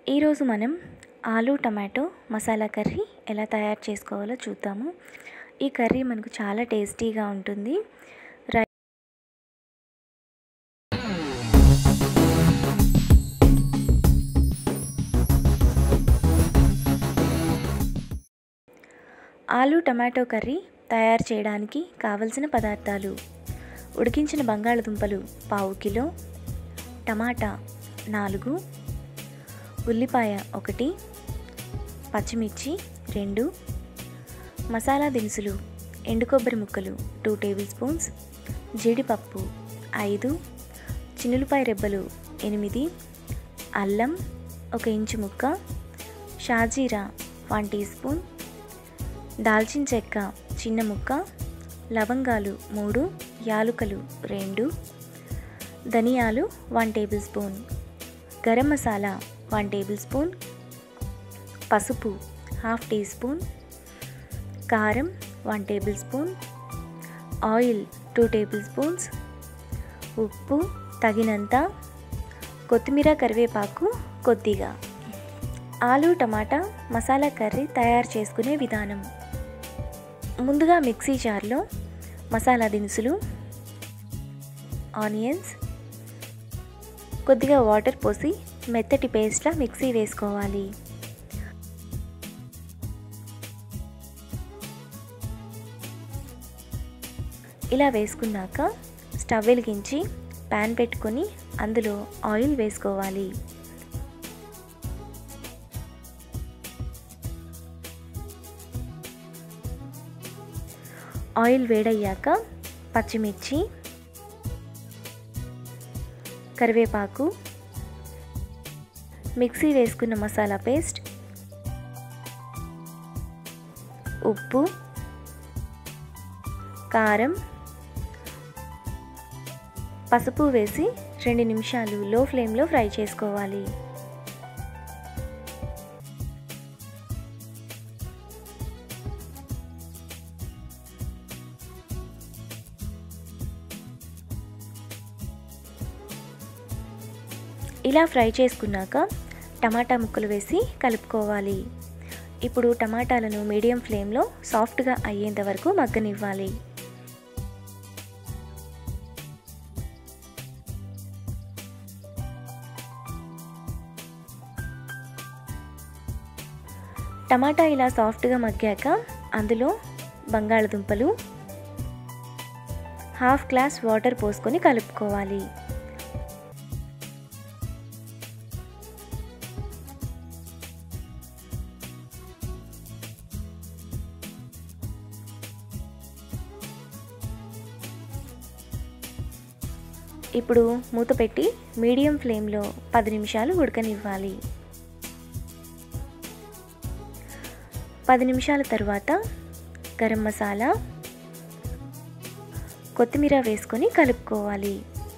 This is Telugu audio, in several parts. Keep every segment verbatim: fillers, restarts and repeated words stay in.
ఈరోజు మనం ఆలు టమాటో మసాలా కర్రీ ఎలా తయారు చేసుకోవాలో చూద్దాము. ఈ కర్రీ మనకు చాలా టేస్టీగా ఉంటుంది. రై ఆలు టమాటో కర్రీ తయారు చేయడానికి కావలసిన పదార్థాలు: ఉడికించిన బంగాళదుంపలు పావు కిలో, టమాటా నాలుగు, ఉల్లిపాయ ఒకటి, పచ్చిమిర్చి రెండు, మసాలా దినుసులు ఎండు కొబ్బరి ముక్కలు టూ టేబుల్ స్పూన్స్, జీడిపప్పు ఐదు, చిన్నులపాయ రెబ్బలు ఎనిమిది, అల్లం ఒక ఇంచు ముక్క, షాజీరా వన్ టీ స్పూన్, దాల్చిన చెక్క చిన్న ముక్క, లవంగాలు మూడు, యాలుకలు రెండు, ధనియాలు one tablespoon, garam masala one tablespoon, పసుపు హాఫ్ టీ స్పూన్, కారం one tablespoon, oil two tablespoons, ఉప్పు తగినంత, కొత్తిమీర కరివేపాకు కొద్దిగా. ఆలు టమాటా మసాలా కర్రీ తయారు చేసుకునే విధానం: ముందుగా మిక్సీ జార్లో మసాలా దినుసులు, ఆనియన్స్, కొద్దిగా వాటర్ పోసి మెత్తటి పేస్ట్లా మిక్సీ వేసుకోవాలి. ఇలా వేసుకున్నాక స్టవ్ వెలిగించి ప్యాన్ పెట్టుకొని అందులో ఆయిల్ వేసుకోవాలి. ఆయిల్ వేడయ్యాక పచ్చిమిర్చి, కరివేపాకు, మిక్సీ వేసుకున్న మసాలా పేస్ట్, ఉప్పు, కారం, పసుపు వేసి రెండు నిమిషాలు లో ఫ్లేమ్లో ఫ్రై చేసుకోవాలి. ఇలా ఫ్రై చేసుకున్నాక టమాటా ముక్కలు వేసి కలుపుకోవాలి. ఇప్పుడు టమాటాలను మీడియం ఫ్లేమ్లో సాఫ్ట్గా అయ్యేంత వరకు మగ్గనివ్వాలి. టమాటా ఇలా సాఫ్ట్గా మగ్గాక అందులో బంగాళదుంపలు, హాఫ్ గ్లాస్ వాటర్ పోసుకొని కలుపుకోవాలి. ఇప్పుడు మూత పెట్టి మీడియం ఫ్లేమ్లో పది నిమిషాలు ఉడకనివ్వాలి. పది నిమిషాల తర్వాత గరం మసాలా, కొత్తిమీర వేసుకొని కలుపుకోవాలి.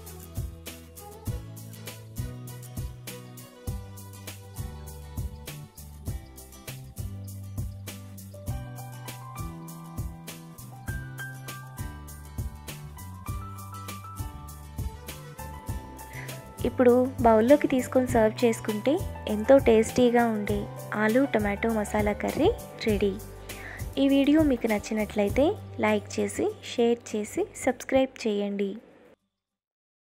ఇప్పుడు బౌల్లోకి తీసుకొని సర్వ్ చేసుకుంటే ఎంతో టేస్టీగా ఉండే aloo tomato masala curry ready. ఈ వీడియో మీకు నచ్చినట్లయితే లైక్ చేసి, షేర్ చేసి, సబ్స్క్రైబ్ చేయండి.